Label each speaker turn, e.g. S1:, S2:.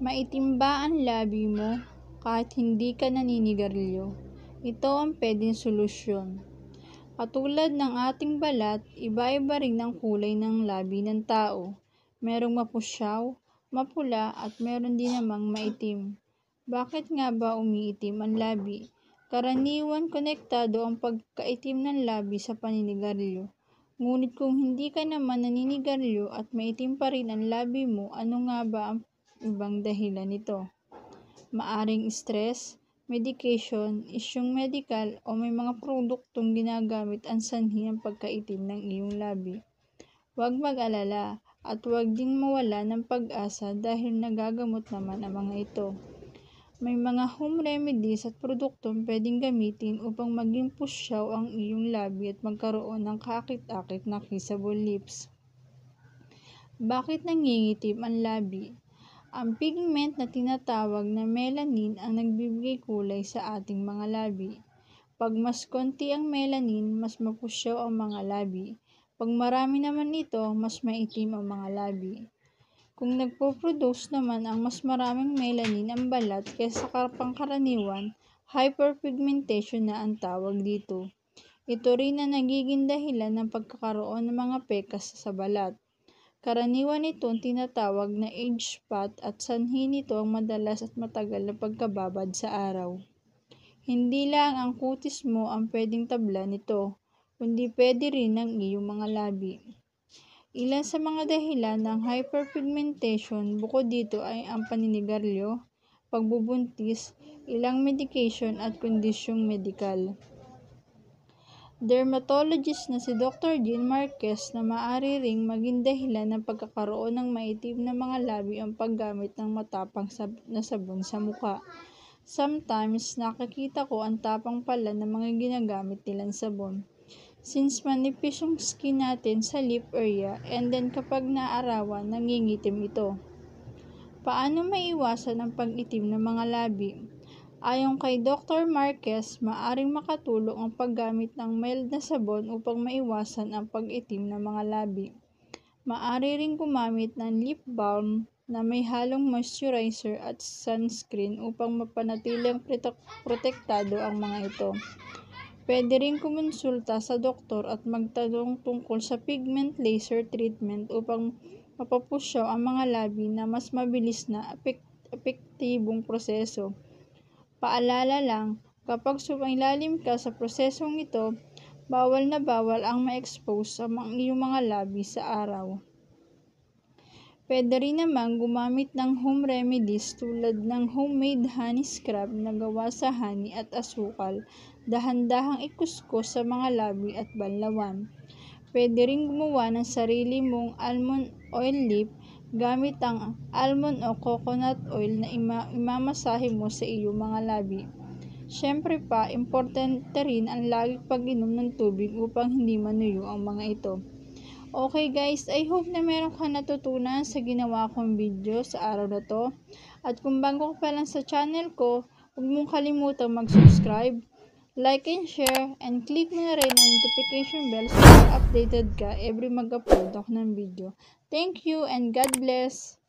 S1: Maitim ba ang labi mo kahit hindi ka naninigarilyo? Ito ang pwedeng solusyon. Katulad ng ating balat, iba-iba rin ang kulay ng labi ng tao. Merong mapusyaw, mapula at meron din namang maitim. Bakit nga ba umiitim ang labi? Karaniwan konektado ang pagkaitim ng labi sa paninigarilyo. Ngunit kung hindi ka naman naninigarilyo at maitim pa rin ang labi mo, ano nga ba ang ibang dahilan nito? Maaring stress, medication, isyung medikal o may mga produktong ginagamit ang sanhi ng pagkaitim ng iyong labi. Huwag mag-alala at huwag ding mawala ng pag-asa dahil nagagamot naman ang mga ito. May mga home remedies at produktong pwedeng gamitin upang maging pusyaw ang iyong labi at magkaroon ng kaakit-akit na kissable lips. Bakit nangingitim ang labi? Ang pigment na tinatawag na melanin ang nagbibigay kulay sa ating mga labi. Pag mas konti ang melanin, mas mapusyaw ang mga labi. Pag marami naman ito, mas maitim ang mga labi. Kung nagpo-produce naman ang mas maraming melanin ang balat kaysa pangkaraniwan, hyperpigmentation na ang tawag dito. Ito rin ang nagiging dahilan ng pagkakaroon ng mga pekas sa balat. Karaniwan itong tinatawag na age spot at sanhi nito ang madalas at matagal na pagkababad sa araw. Hindi lang ang kutis mo ang pwedeng tabla nito, kundi pwede rin ang iyong mga labi. Ilan sa mga dahilan ng hyperpigmentation bukod dito ay ang paninigarilyo, pagbubuntis, ilang medication at kondisyong medikal. Dermatologist na si Dr. Jean Marquez na maaari ring maging dahilan ng pagkakaroon ng maitim na mga labi ang paggamit ng matapang na sabon sa mukha. Sometimes, nakikita ko ang tapang pala ng mga ginagamit nilang sabon. Since manipis yung skin natin sa lip area and then kapag naarawan, nangingitim ito. Paano maiwasan ang pag-itim ng mga labi? Ayon kay Dr. Marquez, maaring makatulong ang paggamit ng mild na sabon upang maiwasan ang pag-itim ng mga labi. Maaari ring gumamit ng lip balm na may halong moisturizer at sunscreen upang mapanatiling protektado ang mga ito. Pwede rin kumonsulta sa doktor at magtanong tungkol sa pigment laser treatment upang mapapusyaw ang mga labi na mas mabilis na epektibong proseso. Paalala lang, kapag sumailalim ka sa prosesong ito, bawal na bawal ang ma-expose sa iyong mga labi sa araw. Pwede rin naman gumamit ng home remedies tulad ng homemade honey scrub na gawa sa honey at asukal. Dahan-dahang ikuskus sa mga labi at banlawan. Pwede rin gumawa ng sarili mong almond oil lip gamit ang almond o coconut oil na imamasahe mo sa iyong mga labi. Siyempre pa, importante rin ang laging pag-inom ng tubig upang hindi manuyo ang mga ito. Okay guys, I hope na meron kang natutunan sa ginawa kong video sa araw na to. At kung bago ka pa lang sa channel ko, huwag mong kalimutang mag-subscribe, like and share, and click mo na rin ang notification bell so updated ka every mag-upload ako ng video. Thank you and God bless!